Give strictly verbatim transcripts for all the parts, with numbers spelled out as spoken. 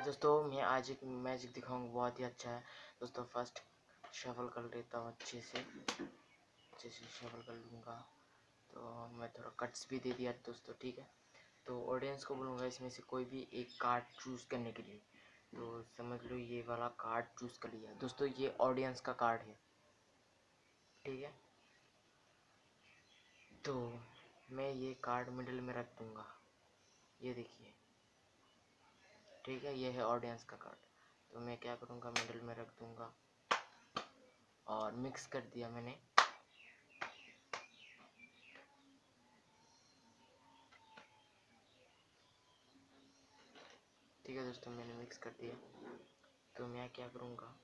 दोस्तों मैं आज एक मैजिक दिखाऊंगा, बहुत ही अच्छा है दोस्तों। फर्स्ट शफल कर लेता हूँ, अच्छे से अच्छे से शफल कर लूँगा। तो मैं थोड़ा कट्स भी दे दिया दोस्तों, ठीक है। तो ऑडियंस को बोलूँगा इसमें से कोई भी एक कार्ड चूज़ करने के लिए। तो समझ लो ये वाला कार्ड चूज़ कर लिया दोस्तों, ये ऑडियंस का कार्ड है, ठीक है। तो मैं ये कार्ड मिडिल में रख दूँगा, ये देखिए, ठीक है। ये है ऑडियंस का कार्ड। तो मैं क्या करूँगा, मिडिल में रख दूँगा और मिक्स कर दिया मैंने। ठीक है दोस्तों, मैंने मिक्स कर दिया। तो मैं क्या करूँगा,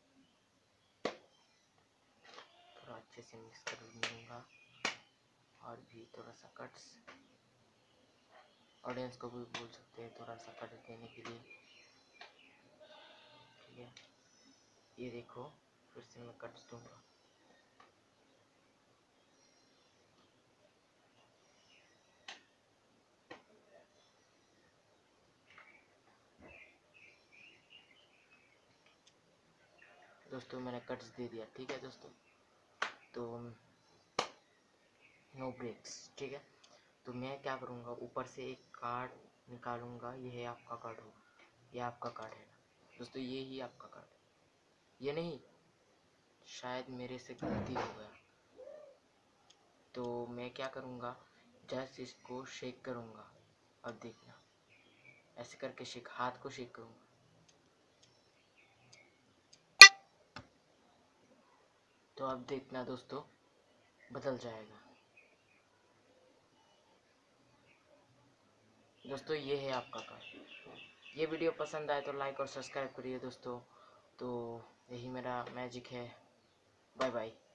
थोड़ा अच्छे से मिक्स कर लूँगा और भी थोड़ा सा कट्स, ऑडियंस को भी बोल सकते हैं थोड़ा सा कट देने के लिए, ठीक है। ये देखो, फिर से मैं कट्स दूँगा। दोस्तों मैंने कट्स दे दिया, ठीक है दोस्तों। तो नो ब्रेक्स, ठीक है। तो मैं क्या करूँगा, ऊपर से एक कार्ड निकालूंगा। ये है आपका कार्ड होगा, ये आपका कार्ड है दोस्तों, ये ही आपका कार्ड है। ये नहीं, शायद मेरे से गलती हो गया। तो मैं क्या करूँगा, जस्ट इसको शेक करूँगा। अब देखना, ऐसे करके शेक, हाथ को शेक करूँगा। तो अब देखना दोस्तों, बदल जाएगा दोस्तों। ये है आपका कार्ड। ये वीडियो पसंद आए तो लाइक और सब्सक्राइब करिए दोस्तों। तो यही मेरा मैजिक है। Bye bye.